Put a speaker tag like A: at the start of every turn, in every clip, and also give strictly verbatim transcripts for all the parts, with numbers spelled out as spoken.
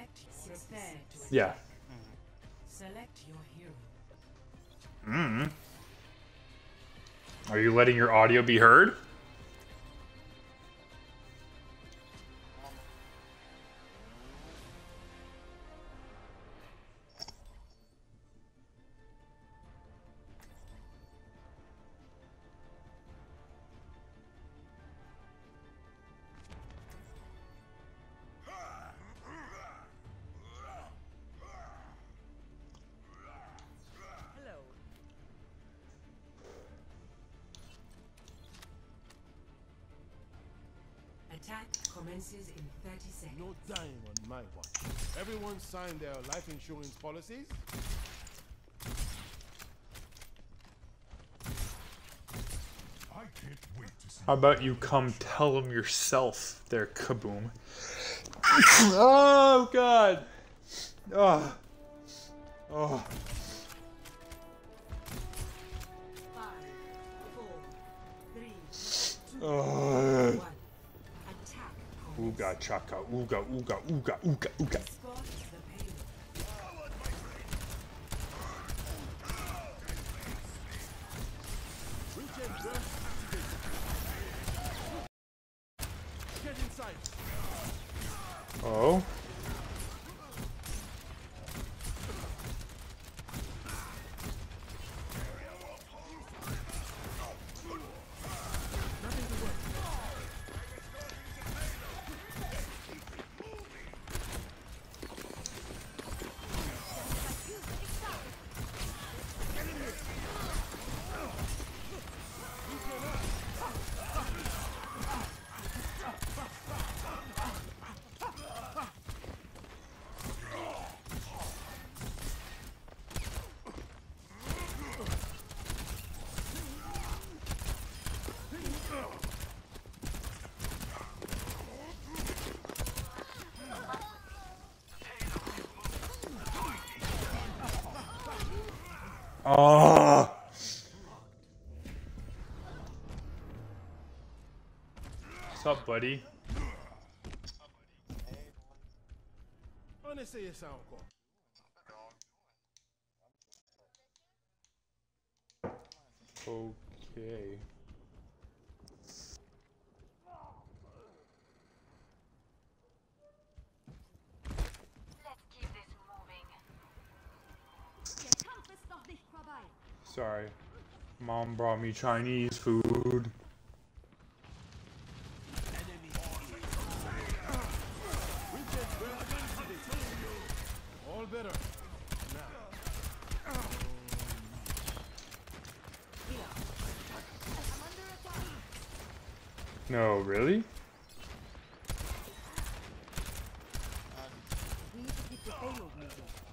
A: Yeah.
B: Select your hero.
A: Mm. Are you letting your audio be heard?
B: Attack commences in thirty seconds.
C: No dying on my watch. Everyone signed their life insurance policies?
D: I can't wait to see.
A: How about you come tell him yourself there, Kaboom? Oh, God. Oh. Oh.
B: Five, four, three, two,
A: Oh.
B: one. Attack.
A: Ooga chaka, ooga, ooga, ooga, ooga, ooga.
B: Escort the payload.
C: Get inside.
A: Oh. Oh. What's up, buddy?
C: Honestly, you sound cool.
A: Okay. Sorry. Mom brought me Chinese food.
C: All better.
A: No, really?
E: We need to keep the payload moving.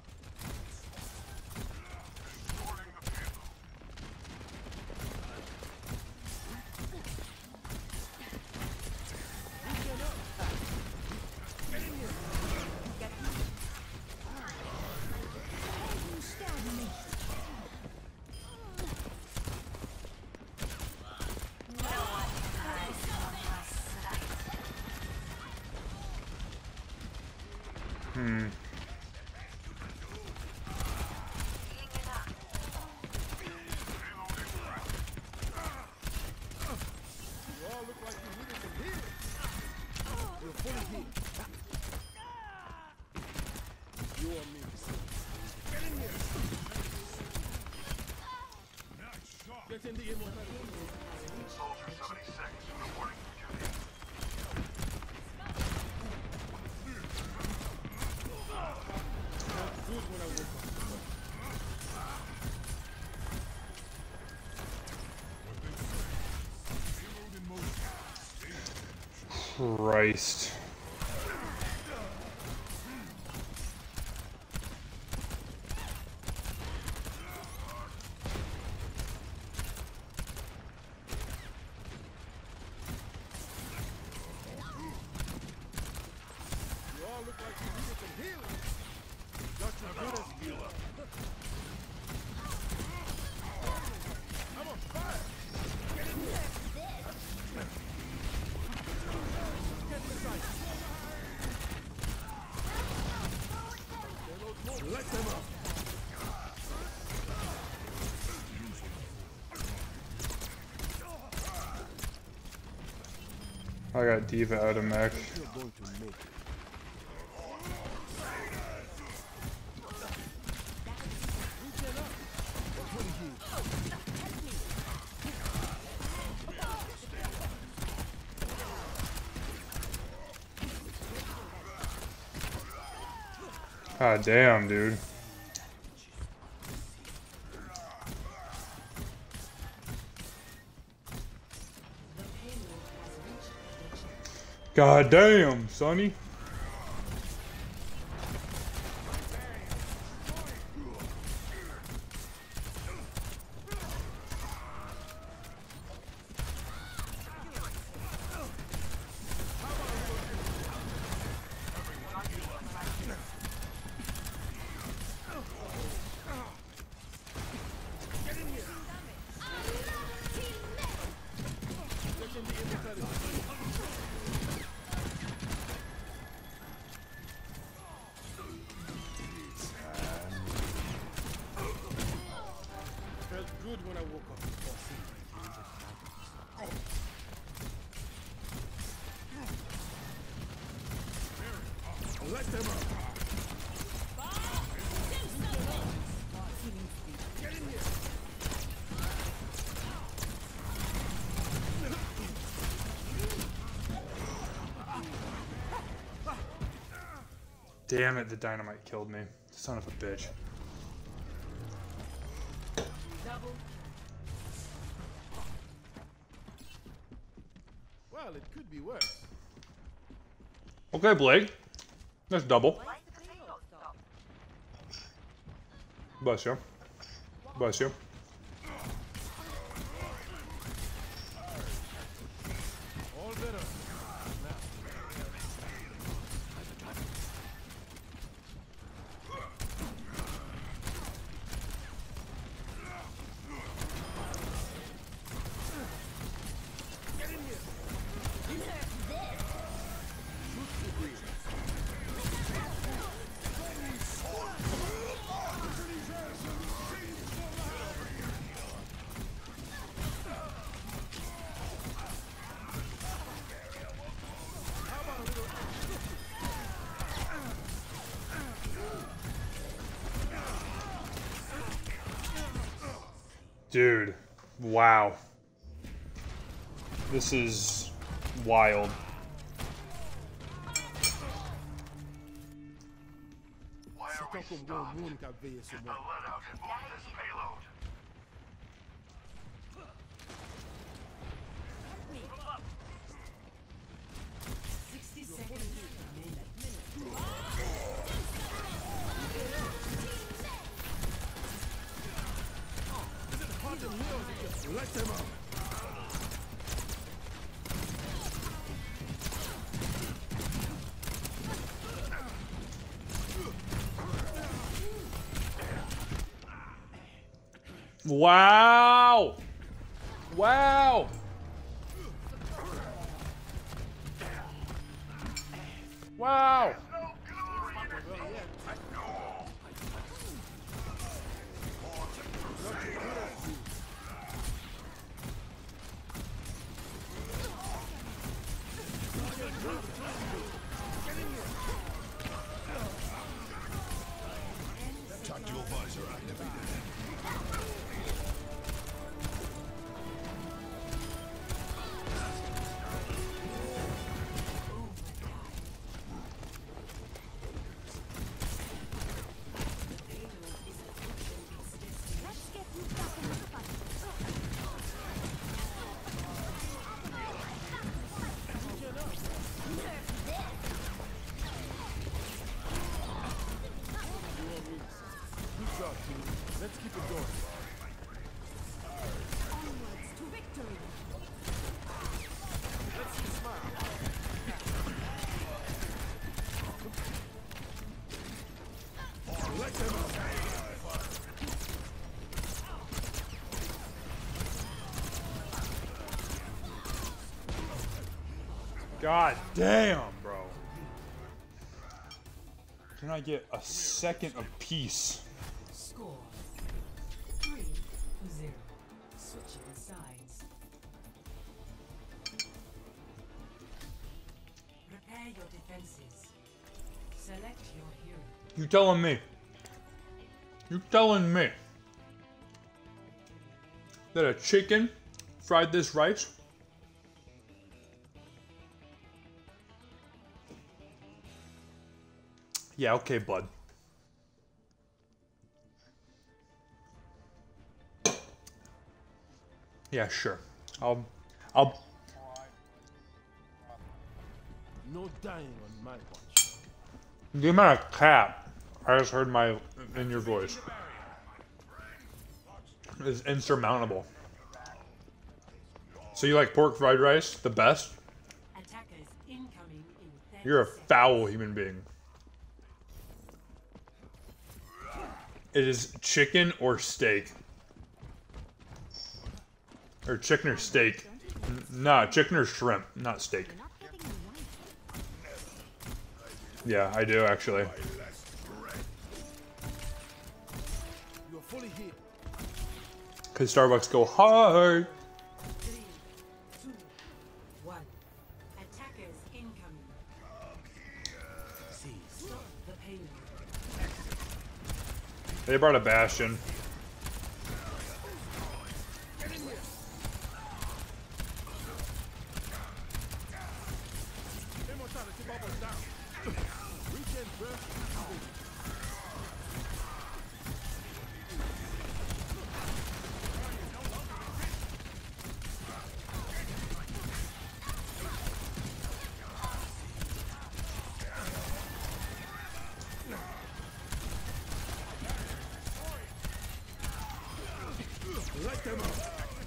A: Hmm.
C: You all look like you needed some healing. You're fully healed. You are me. Get in here.
D: Nice shot.
C: Get in the immortal.
D: Soldier seventy-six reporting for duty.
C: Good when I woke up.
D: Payload in motion.
A: Christ.
C: You all look like you needed some healing. Got your good as healer. I'm on fire. Get in here. Get inside.
A: I got Diva out of mech.
C: You're going to make it.
A: Ah, damn, dude. God damn, Sonny.
C: Felt good when I woke up. Let them out. Get in here.
A: Damn it, the dynamite killed me. Son of a bitch.
B: Double.
C: Well, it could be worse.
A: Okay, Blake. That's double. Bless you. Bless you.
C: All better.
A: Dude, wow. This is wild.
D: Why are we stopped? Did the let out involve this payload?
B: Sixty seconds remaining.
C: Let them out.
A: Wow! Wow! Wow!
D: Tactical visor activated.
C: Good job, team. Let's keep it going.
B: Onwards to victory.
C: Let's see you smile. Let them out.
A: God damn, bro. Can I get a second of peace?
B: Score three to zero. Switching sides. your defenses. Select your hero.
A: You telling me? You telling me that a chicken fried this rice? Yeah, okay, bud. Yeah, sure. I'll, I'll.
C: No dying on my watch.
A: The amount of cap I just heard my in your voice is insurmountable. So you like pork fried rice the best?
B: Attackers incoming in thirty
A: You're a
B: seconds.
A: foul human being. It is chicken or steak. Or chicken or steak. N nah, chicken or shrimp, not steak. Yeah, I do actually.
C: You're fully healed.
A: Cause Starbucks go hard.
B: Three, two, one. Attackers incoming. Stop the payload.
A: They brought a Bastion.
C: Immortality bubbles down. Weekend breath. Light them up.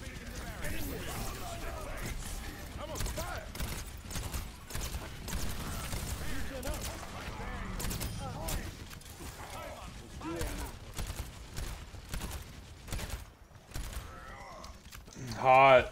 C: I'm on fire. Weekend up.
A: Hot.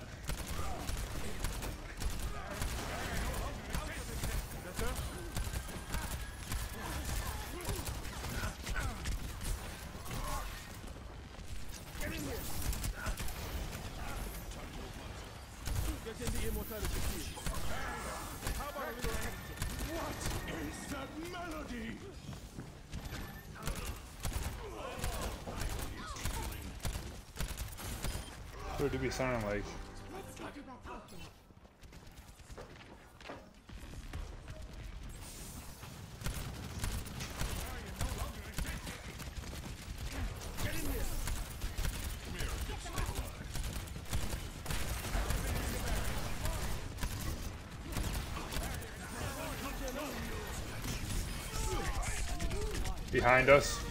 C: Get in the immortality field. How about a little action? What is that melody?
A: What would it be sounding like? Behind us.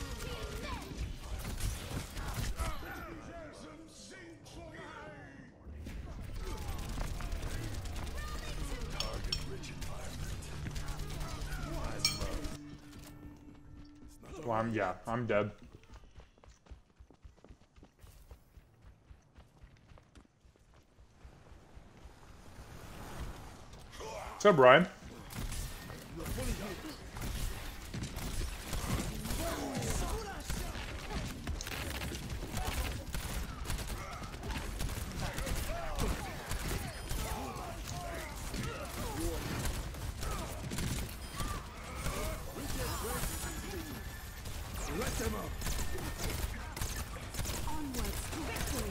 A: Well, I'm, yeah, I'm dead. What's up, Brian?
C: Let them up.
B: Onwards to victory.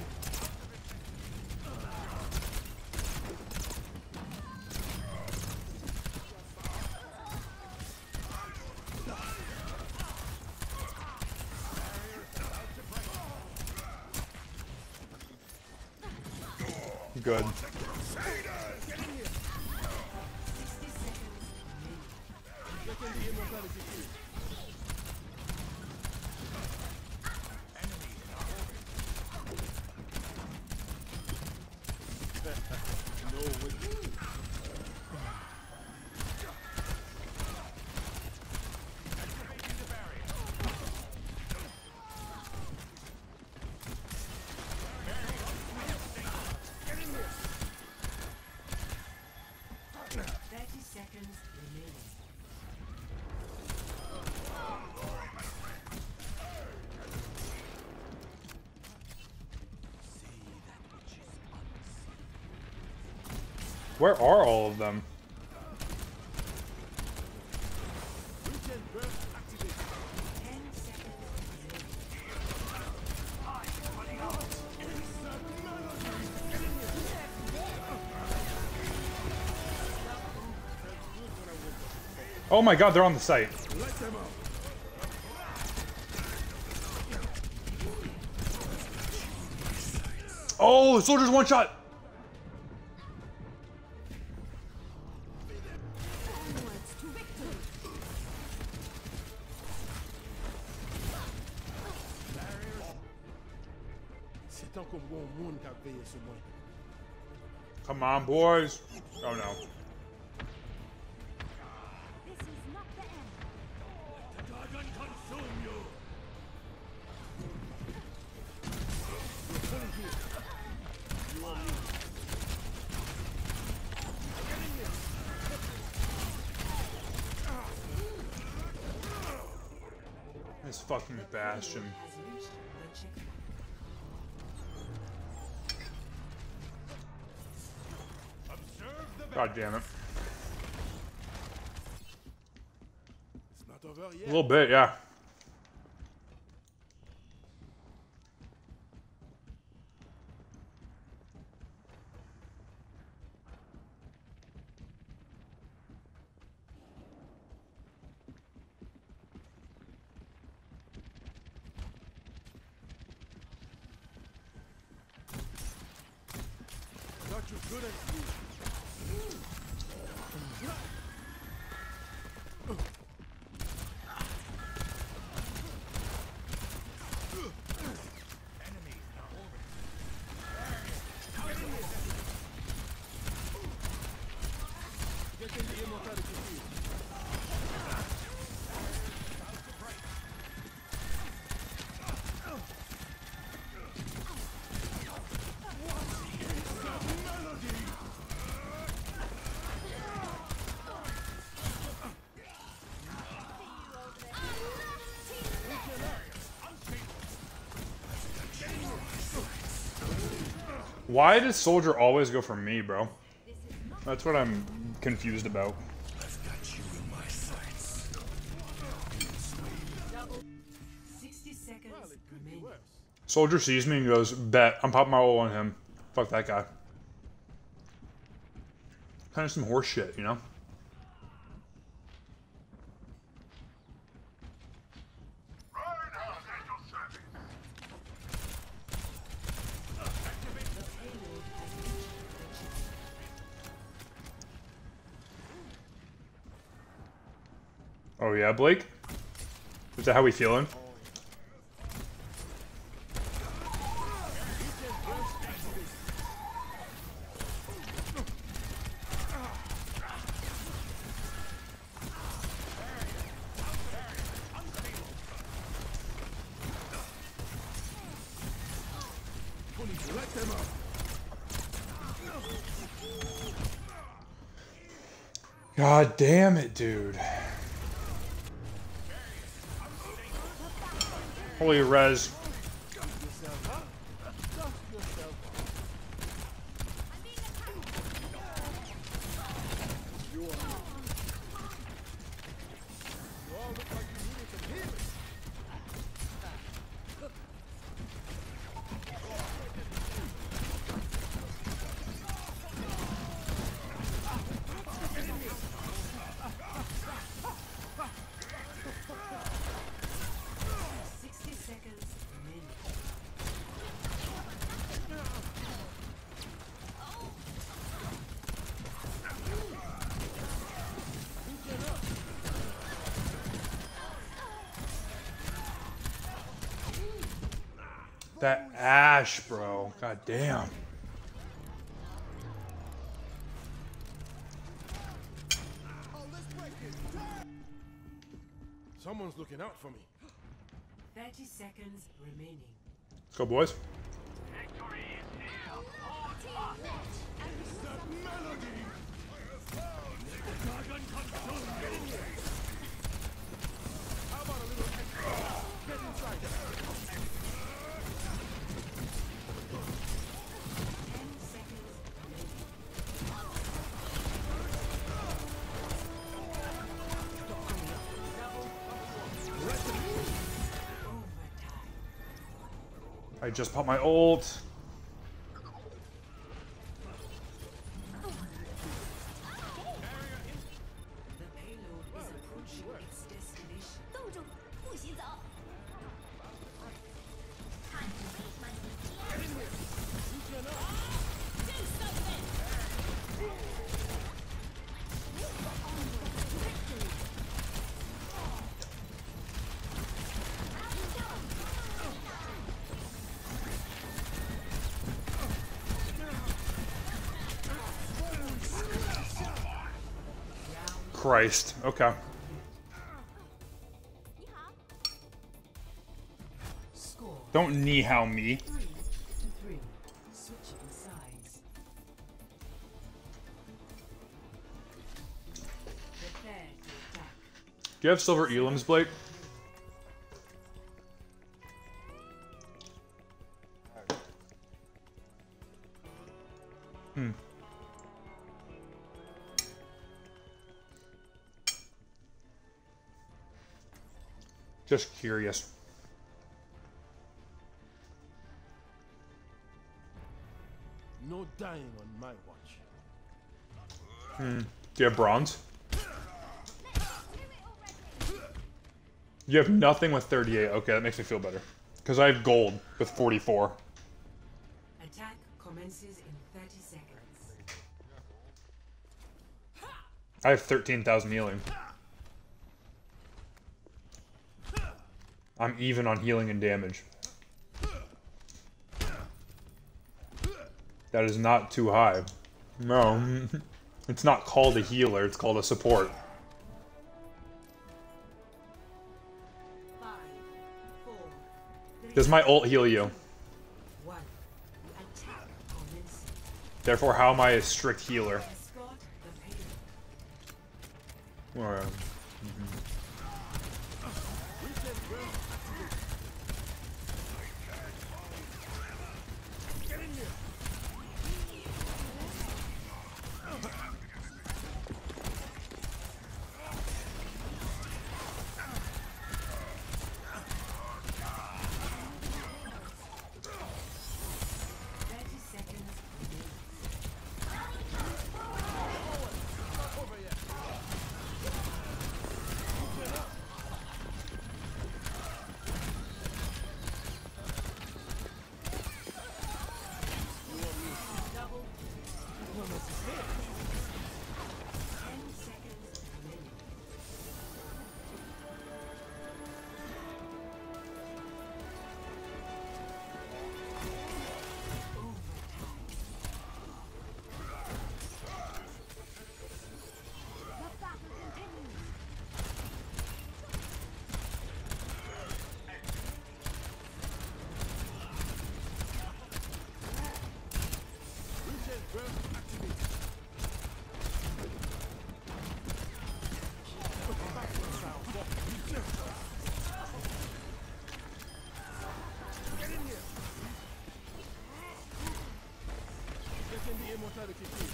A: Good.
C: Get in the immortality field. No way.
B: Thirty seconds remaining.
A: Where are all of them? Oh my god, they're on the site.
D: Let them out.
A: Oh, soldiers one shot.
D: C'est tant qu'on voit un monde qui a veillé sur moi.
A: Come on, boys. Oh no.
E: This is not the end.
C: The dragon consume you.
A: This fucking Bastion.
B: Has reached the checkpoint.
C: Observe the
A: God damn it.
D: It's not over
A: A
D: yet.
A: little bit, yeah.
D: Not you good at you. Get in the immortality field.
A: Why does soldier always go for me, bro? That's what I'm confused about.
C: I've got you in my sights.
B: sixty seconds
D: Well, it could be
B: remaining.
D: worse.
A: Soldier sees me and goes, bet, I'm popping my ult on him. Fuck that guy. Kind of some horse shit, you know? Oh yeah, Blake? Is that how we feeling?
D: Let them out.
A: God damn it, dude. Holy res.
B: sixty seconds remaining.
A: That Ash, bro. God damn.
D: Someone's looking out for me.
B: thirty seconds remaining.
A: Let's go, boys.
D: How about a little extra? Get inside.
B: ten seconds remaining. Overtime.
A: I just popped my ult.
B: The payload is
A: Christ. Okay.
B: Score
A: Don't knee-how me.
B: three to three. Switching sides. Prepare to attack.
A: Do you have silver elims, Blake? Hmm. Just curious.
D: No dying on my watch.
A: Hmm. Do you have bronze? You have nothing with thirty-eight. Okay, that makes me feel better. Because I have gold with forty-four.
B: Attack commences in thirty seconds.
A: I have thirteen thousand healing. I'm even on healing and damage. That is not too high. No. It's not called a healer, it's called a support.
B: Five, four, three,
A: Does my ult heal you?
B: one. Attack commences.
A: Therefore, how am I a strict healer?
B: Escort the payload.
A: Alright.
B: thirty seconds. Double. Ten seconds remaining.
E: The battle continues.
D: Getting the immortality key.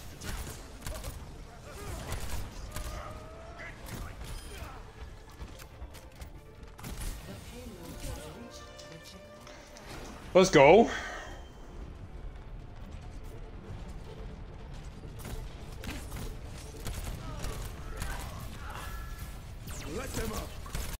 B: The payload has reached the checkpoint.
A: Let's go.
D: Let them up.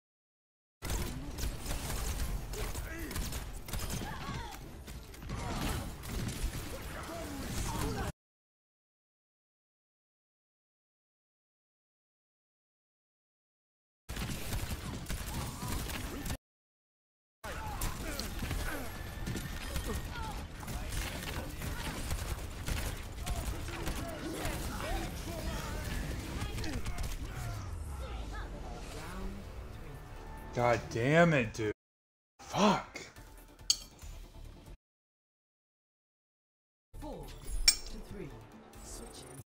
A: God damn it, dude. Fuck.
B: Four to three. Switching.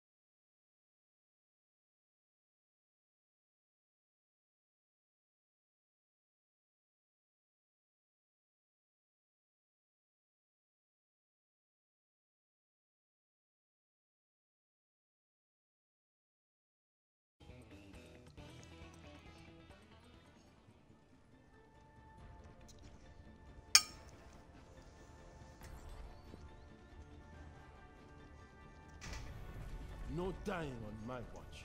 D: No dying on my watch.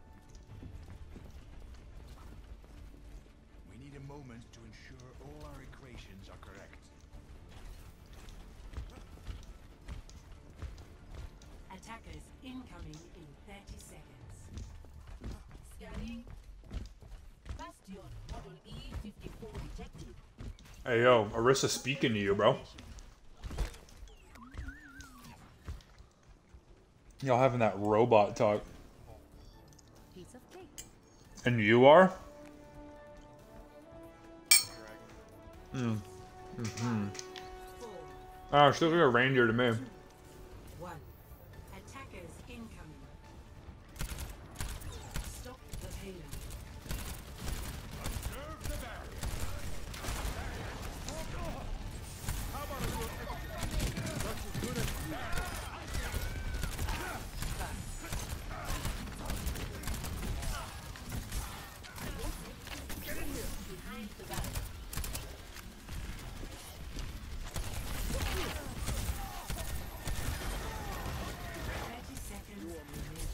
C: We need a moment to ensure all our equations are correct.
B: Attackers incoming in thirty seconds. Scanning. Bastion model E fifty-four detected.
A: Hey, yo, Arissa speaking to you, bro. Y'all having that robot talk.
E: Piece of
A: And you are? Mm. Mm-hmm.
B: Four,
A: Oh, she looks like a reindeer to me.
B: one. Attackers incoming. Stop the payload.
C: Observe the barrier. How about a little extra? That's as good as that. Get in here.
B: Behind the back. Thirty seconds remaining.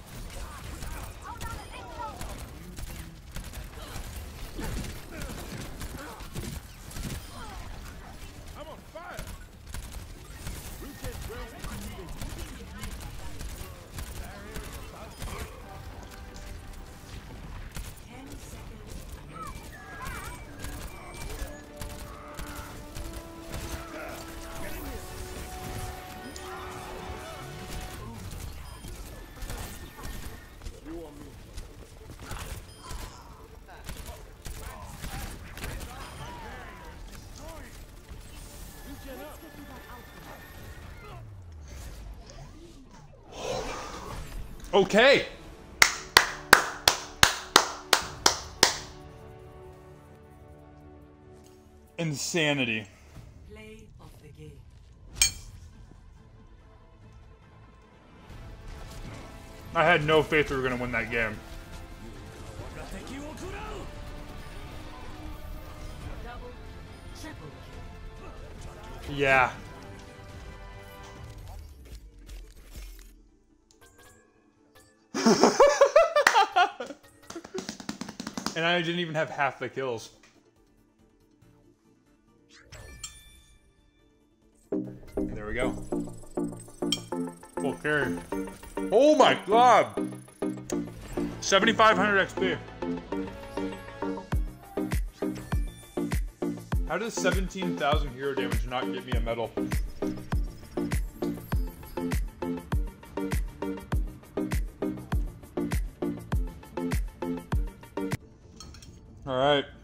C: I'm on fire. We can well
B: Ten seconds remaining.
C: You on me.
A: Okay. Insanity.
B: Play of the game.
A: I had no faith we were gonna win that game.
B: Double, triple kill.
A: Yeah. And I didn't even have half the kills. There we go. Full carry. Oh my god! seventy-five hundred X P. How does seventeen thousand hero damage not get me a medal? Alright.